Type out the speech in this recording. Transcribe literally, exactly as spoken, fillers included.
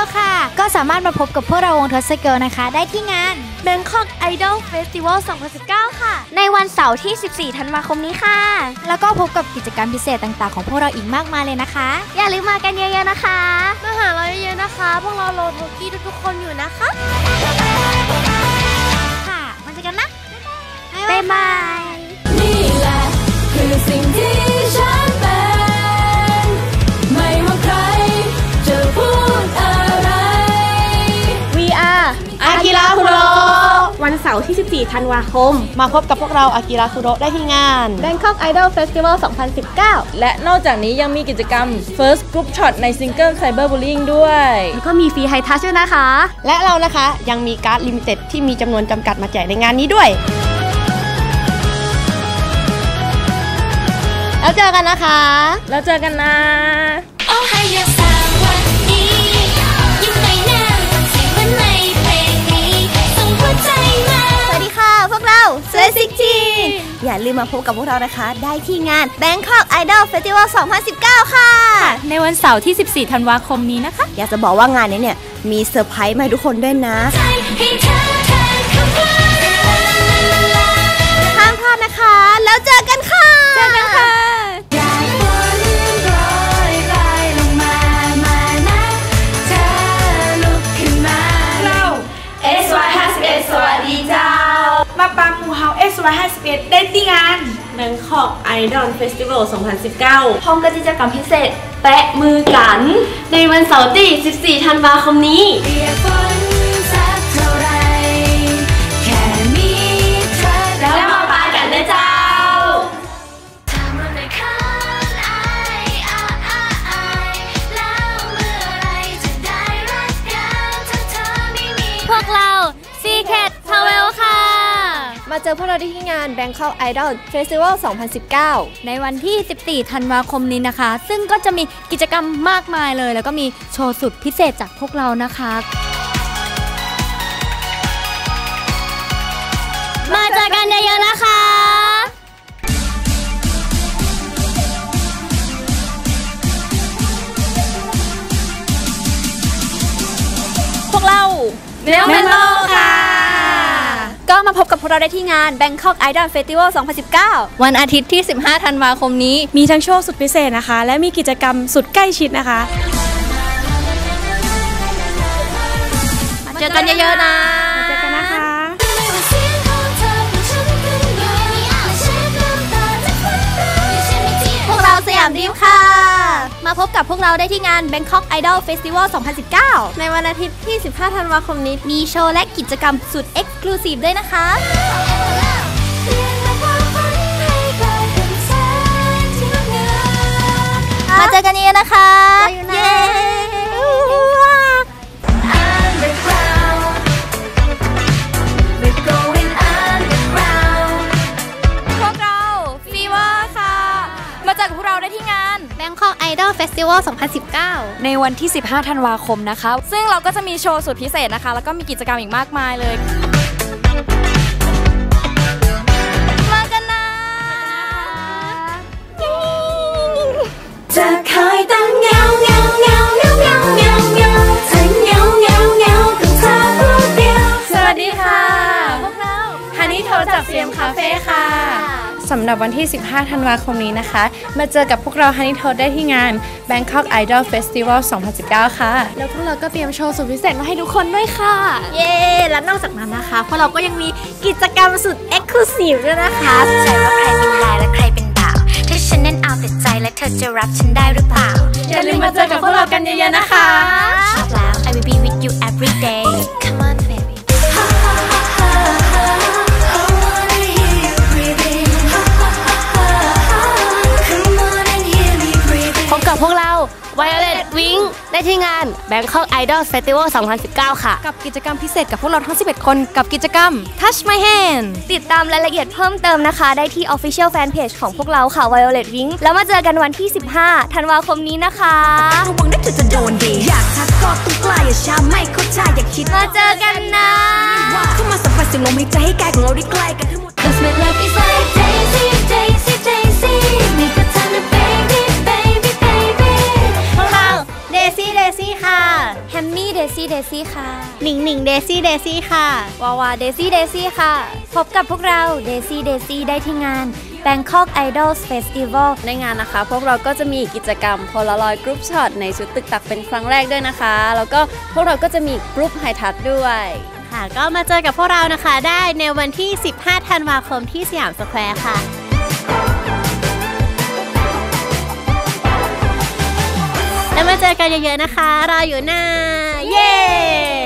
ค่ะก็สามารถมาพบกับพวกเราวงทศเกิร์ลนะคะได้ที่งาน Bangkok Idol Festival สองพันสิบเก้า ค่ะในวันเสาร์ที่สิบสี่ธันวาคมนี้ค่ะแล้วก็พบกับกิจกรรมพิเศษต่างๆของพวกเราอีกมากมายเลยนะคะอย่าลืมมากันเยอะๆนะคะมาหาเราเยอะๆนะคะพวกเราโลโทกี้ทุกๆคนอยู่นะคะค่ะมาเจอกันนะบ๊ายบายนี่แหละคือสิ่งที่ฉันเป็นไม่ว่าใครจะพูดอะไร We are อากิระคุโระวันเสาร์ที่สิบสี่ธันวาคมมาพบกับพวกเราอากิระคุโระได้ที่งาน Bangkok Idol Festival สองพันสิบเก้าและนอกจากนี้ยังมีกิจกรรม First Group Shot ในซิงเกิล Cyberbullying ด้วยแล้วก็มีฟรีไฮทัชด้วยนะคะและเรานะคะยังมีการ์ดลิมิเต็ดที่มีจำนวนจำกัดมาแจกในงานนี้ด้วยแล้วเจอกันนะคะแล้วเจอกันนะโอ้ไฮยาสวัสดียิ่งไปหน้าเสียงมันในเพลงนี้ส่งหัวใจมาสวัสดีค่ะพวกเราเซซิกทีอย่าลืมมาพบกับพวกเรานะคะได้ที่งาน Bangkok Idol Festival สองพันสิบเก้า ค่ะในวันเสาร์ที่สิบสี่ธันวาคมนี้นะคะอยากจะบอกว่างานนี้เนี่ยมีเซอร์ไพรส์มาให้ทุกคนด้วยนะห้ามพลาดนะคะแล้วเจอกันค่ะเจอกันค่ะสวัสดีเจ้ามาปังหมู่เฮา เอส วาย ห้าสิบเอ็ด ได้ที่งาน Bangkok Idol Festival สองพันสิบเก้าพร้อมกับกิจกรรมพิเศษแปะมือกันในวันเสาร์ที่สิบสี่ธันวาคมนี้แล้วมาปากันนะเจ้าพวกเรา Secret Travel ค่ะมาเจอพวกเราที่งาน Bangkok Idol Festival สองพันสิบเก้าในวันที่สิบสี่ธันวาคมนี้นะคะซึ่งก็จะมีกิจกรรมมากมายเลยแล้วก็มีโชว์สุดพิเศษจากพวกเรานะคะมาเจอกันเยอะๆนะคะพวกเราเมลเมโลค่ะก็มาพบกับพวกเราได้ที่งาน Bangkok Idol Festival สองพันสิบเก้าวันอาทิตย์ที่สิบห้าธันวาคมนี้มีทั้งโชว์สุดพิเศษนะคะและมีกิจกรรมสุดใกล้ชิดนะคะมาเจอกันเยอะๆนะมาเจอกันนะคะพวกเราสยามดรีมค่ะมาพบกับพวกเราได้ที่งาน Bangkok Idol Festival สองพันสิบเก้าในวันอาทิตย์ที่สิบห้าธันวาคมนี้มีโชว์และกิจกรรมสุด Exclusive ด้วยนะคะมาเจอกันเยอะนะคะเย้จากพวกเราได้ที่งาน Bangkok Idol Festival สองพันสิบเก้าในวันที่สิบห้าธันวาคมนะคะซึ่งเราก็จะมีโชว์สุดพิเศษนะคะแล้วก็มีกิจกรรมอีกมากมายเลยมากันนะจะคอยตั้งเงาเงาเงาเงาเงาเงาเงาจะเงาเงาเงากับเธอผู้เดียวสวัสดีค่ะพวกเราฮันนี่โทรจากเฟียมคาเฟ่ค่ะสำหรับวันที่สิบห้าธันวาคมนี้นะคะมาเจอกับพวกเราฮันนี่โทได้ที่งาน Bangkok Idol Festival สองพันสิบเก้า ค่ะแล้วพวกเราก็เตรียมโชว์สุดพิเศษมาให้ทุกคนด้วยค่ะเย้และนอกจากนั้นนะคะพวกเราก็ยังมีกิจกรรมสุด Exclusive ด้วยนะคะใจว่าใครเป็นลายและใครเป็นดาวถ้าฉันนั้นเอาแต่ใจและเธอจะรับฉันได้หรือเปล่าอย่าลืมมาเจอกับพวกเรากันเยอะๆนะคะชอบแล้ว I will be with you every day Come on baby พบกับพวกเรา Violet Wing ได้ที่งาน Bangkok Idol Festival สองพันสิบเก้า ค่ะกับกิจกรรมพิเศษกับพวกเราทั้งสิบเอ็ดคนกับกิจกรรม Touch My Hand ติดตามรายละเอียดเพิ่มเติมนะคะได้ที่ Official Fanpage ของพวกเราค่ะ Violet Wing แล้วมาเจอกันวันที่สิบห้าธันวาคมนี้นะคะระวังนะเธอจะโดนดีอยากทักก็ต้องกล้าอย่าช้าไม่เข้าใจอยากคิดมาเจอกันนะเข้ามาสัมผัสเสียงลมหายใจให้กายของเราได้ใกล้กันทั้งหมด Cause my love is like Daisy Daisy Daisy มีแต่เธอนะ baby baby baby พวกเรา Daisy Daisy ค่ะ Hammy Daisy ซี่ค่ะหนิงหนิงเดซี่เดซี่ค่ะวาวาเดซี่เดซี่ค่ะพบกับพวกเราเดซี่เดซี่ได้ที่งาน Bangkok Idol Festival ในงานนะคะพวกเราก็จะมีกิจกรรม Polaroid Group Shot ในชุดตึกตักเป็นครั้งแรกด้วยนะคะแล้วก็พวกเราก็จะมีกรุ๊ปไฮทัชด้วยค่ะก็มาเจอกับพวกเรานะคะได้ในวันที่สิบห้าธันวาคมที่สยามสแควร์ค่ะแล้วมาเจอกันเยอะๆนะคะรออยู่หน้าเย้